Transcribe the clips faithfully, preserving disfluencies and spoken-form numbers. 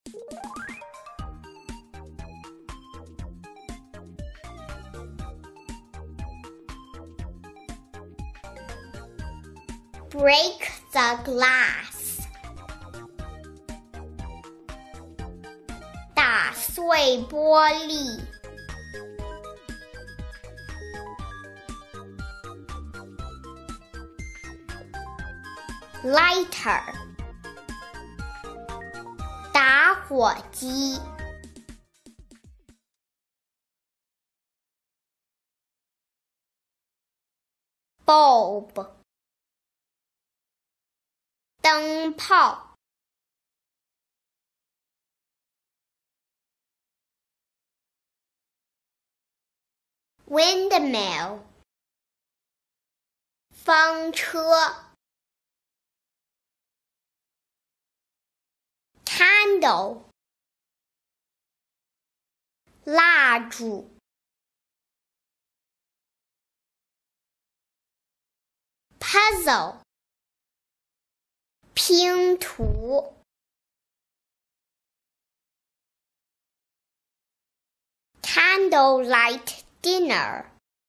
Break the glass. 打碎玻璃。Lighter. 打火机。Bulb. 灯泡。Windmill. 风车。Candle. 蜡烛。Puzzle. 拼图。Candlelight dinner.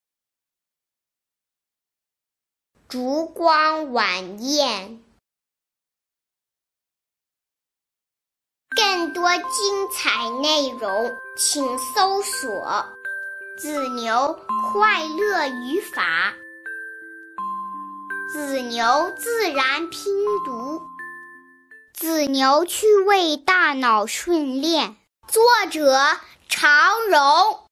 烛光晚宴。更多精彩内容请搜索子牛快乐语法，子牛自然拼读，子牛趣味大脑训练，作者常荣。